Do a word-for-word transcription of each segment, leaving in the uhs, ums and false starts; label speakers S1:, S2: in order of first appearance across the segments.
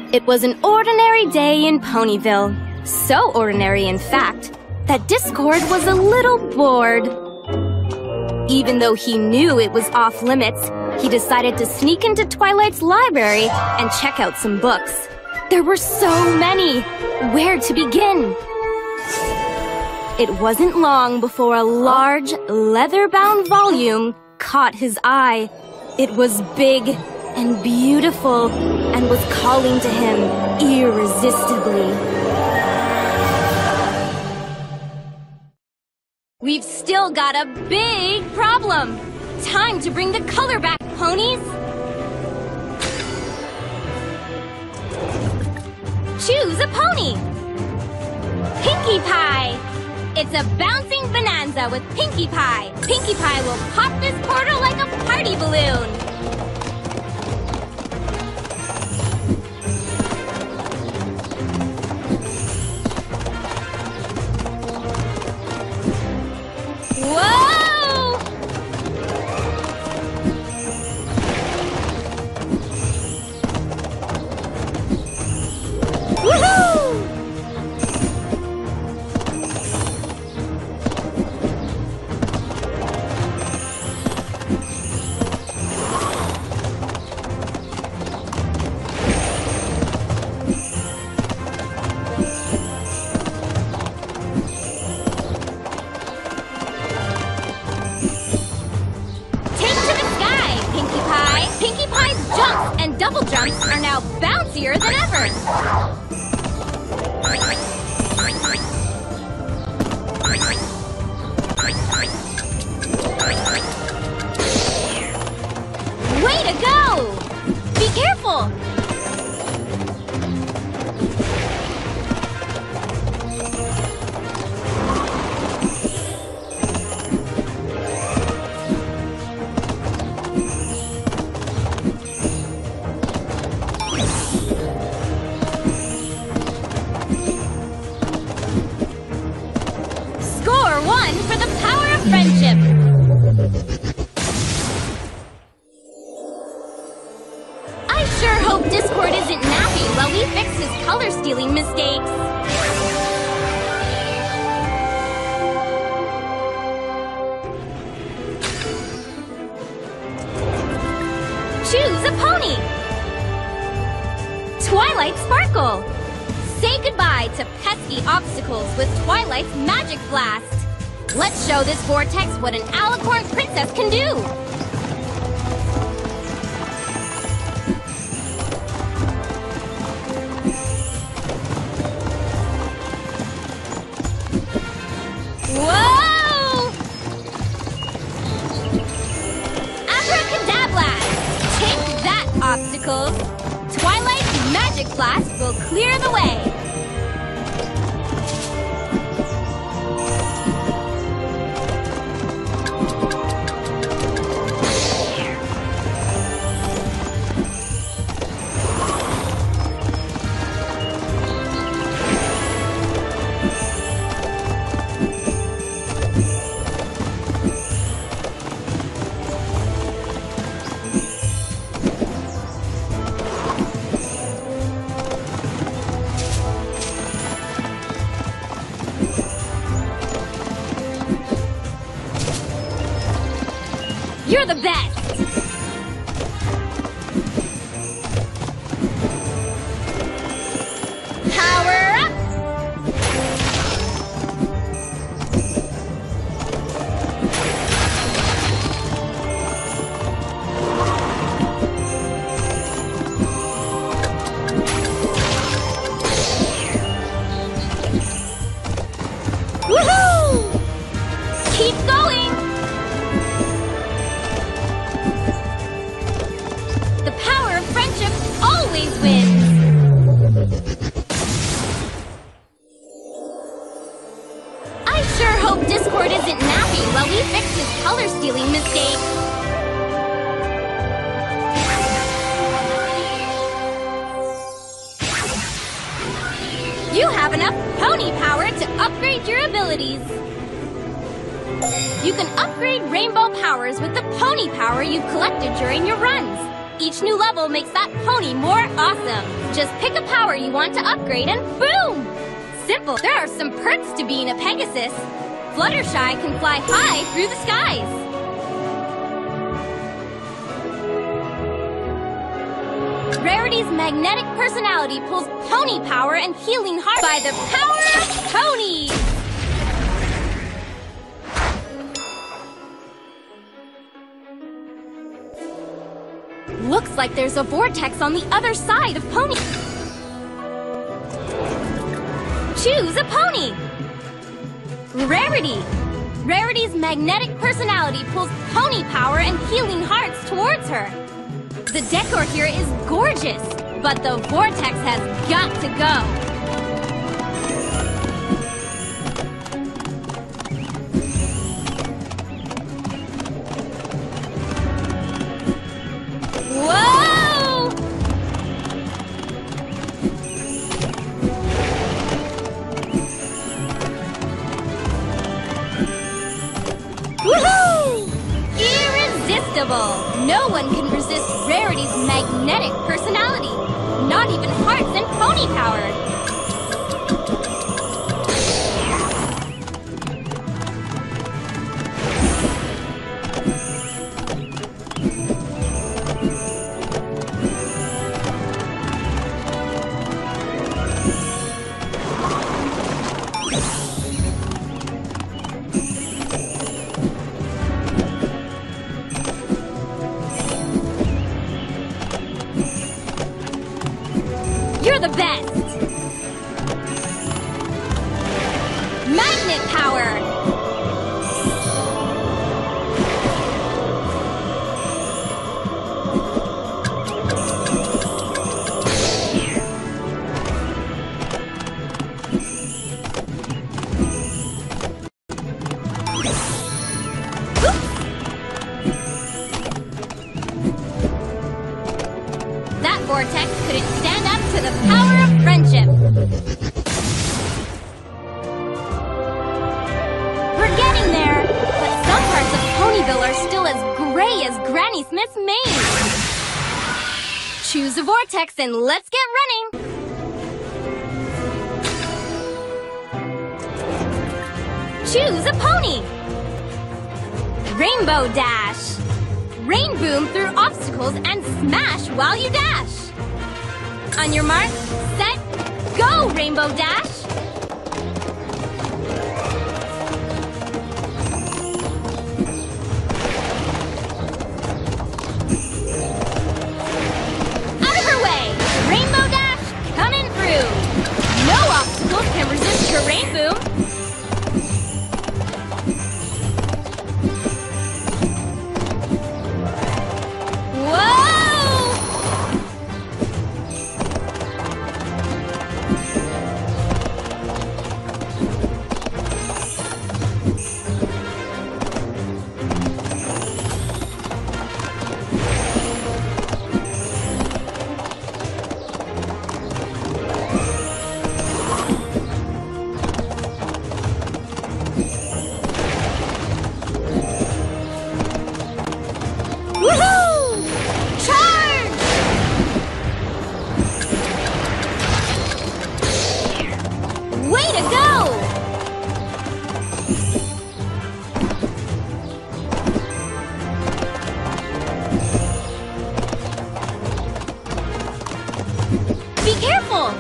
S1: It was an ordinary day in Ponyville. So ordinary, in fact, that Discord was a little bored. Even though he knew it was off limits, he decided to sneak into Twilight's library and check out some books. There were so many! Where to begin? It wasn't long before a large, leather-bound volume caught his eye. It was big and beautiful and was calling to him irresistibly. We've still got a big problem! Time to bring the color back, ponies! Choose a pony! Pinkie Pie! It's a bouncing bonanza with Pinkie Pie! Pinkie Pie will pop this portal like a party balloon! Whoa! Woohoo! And double jumps are now bouncier than ever! Way to go! Be careful! One for the power of friendship! I sure hope Discord isn't napping while we fix his color-stealing mistakes. Choose a pony! Twilight Sparkle! Say goodbye to pesky obstacles with Twilight's Magic Blast! Let's show this vortex what an alicorn princess can do! Whoa! Abracadabra! Take that, obstacles! Twilight's Magic Blast will clear the way! You're the best! Power up! Woohoo! Keep going! The power of friendship always wins! I sure hope Discord isn't napping while we fix his color-stealing mistake. You have enough pony power to upgrade your abilities. You can upgrade rainbow powers with the pony power you've collected during your runs. Each new level makes that pony more awesome. Just pick a power you want to upgrade and boom! Simple. There are some perks to being a Pegasus. Fluttershy can fly high through the skies. Rarity's magnetic personality pulls pony power and healing heart by the power of ponies! Looks like there's a vortex on the other side of Pony. Choose a pony! Rarity! Rarity's magnetic personality pulls pony power and healing hearts towards her. The decor here is gorgeous, but the vortex has got to go. Whoa! Woohoo! Irresistible! No one can resist Rarity's magnetic personality. Not even hearts and pony power. You're the best! Magnet power! That vortex couldn't stand up to the power of friendship. We're getting there, but some parts of Ponyville are still as gray as Granny Smith's mane. Choose a vortex and let's get running. Choose a pony. Rainbow Dash. Rain boom through obstacles and smash while you dash. On your mark, set, go, Rainbow Dash! Out of her way! Rainbow Dash coming through! No obstacles can resist her rain boom! Woohoo! Charge! Way to go! Be careful!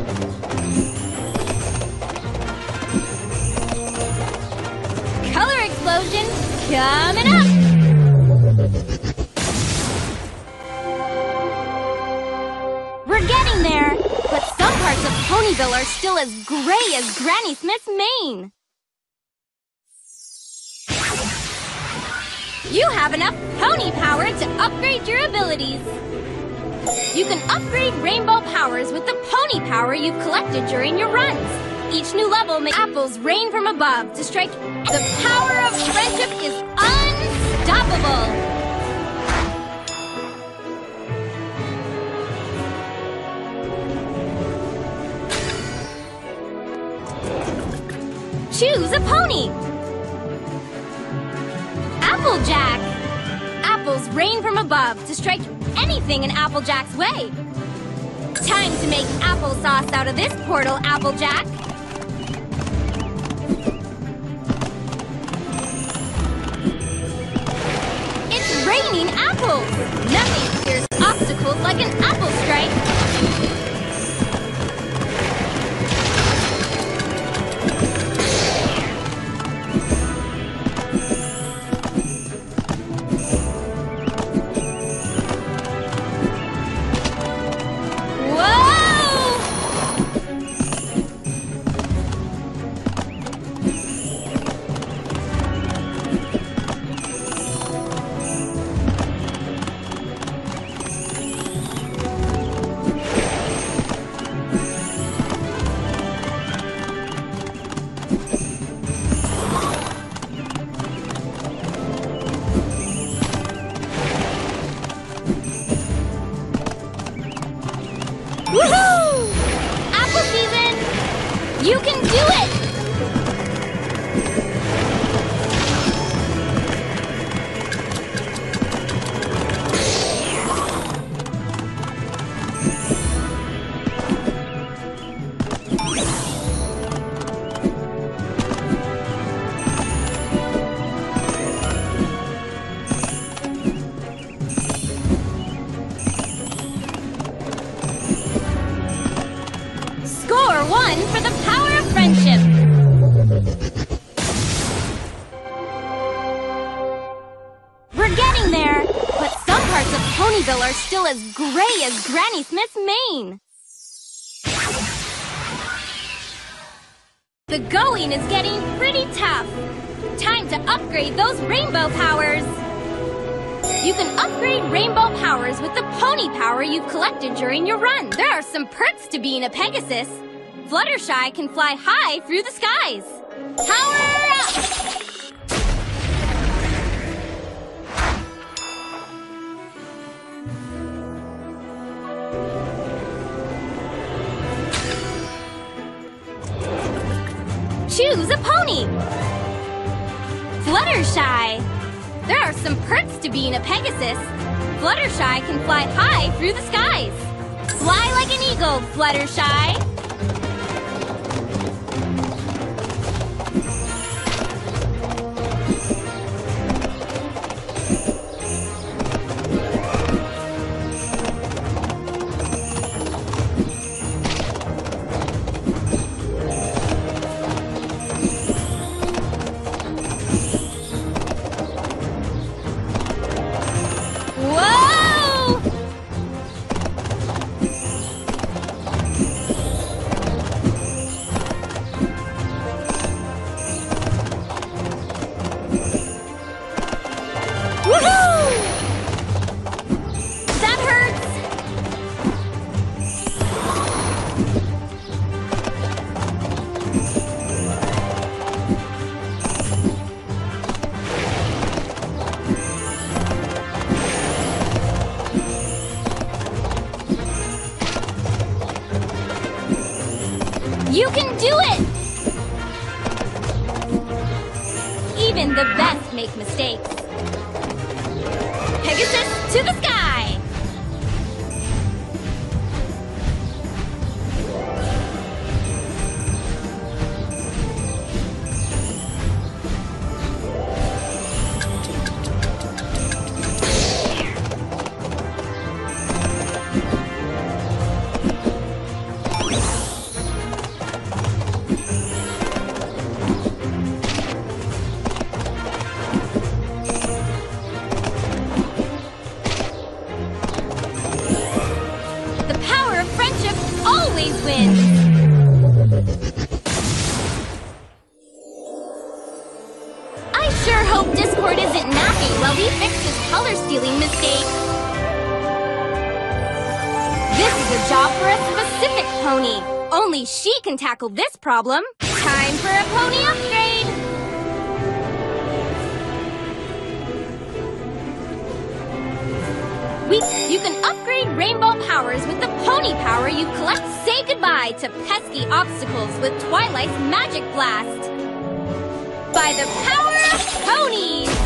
S1: Color explosion coming up! We're getting there, but some parts of Ponyville are still as gray as Granny Smith's mane. You have enough pony power to upgrade your abilities. You can upgrade rainbow powers with the pony power you've collected during your runs. Each new level makes apples rain from above to strike. The power of friendship is unstoppable. Choose a pony. Applejack. Apples rain from above to strike anything in Applejack's way. Time to make applesauce out of this portal, Applejack. It's raining apples! Nothing fears obstacles like an apple strike. Woohoo! Apple season! You can do it! One for the power of friendship. We're getting there, but some parts of Ponyville are still as gray as Granny Smith's mane. The going is getting pretty tough. Time to upgrade those rainbow powers. You can upgrade rainbow powers with the pony power you've collected during your run. There are some perks to being a Pegasus. Fluttershy can fly high through the skies. Power up! Choose a pony. Fluttershy. There are some perks to being a Pegasus. Fluttershy can fly high through the skies. Fly like an eagle, Fluttershy. You can do it! Even the best make mistakes. Pegasus to the sky! I sure hope Discord isn't napping while we fix his color-stealing mistake. This is a job for a specific pony. Only she can tackle this problem. Time for a pony upgrade! We, you can upgrade rainbow powers with the pony power you collect. Say goodbye to pesky obstacles with Twilight's Magic Blast. By the power of ponies!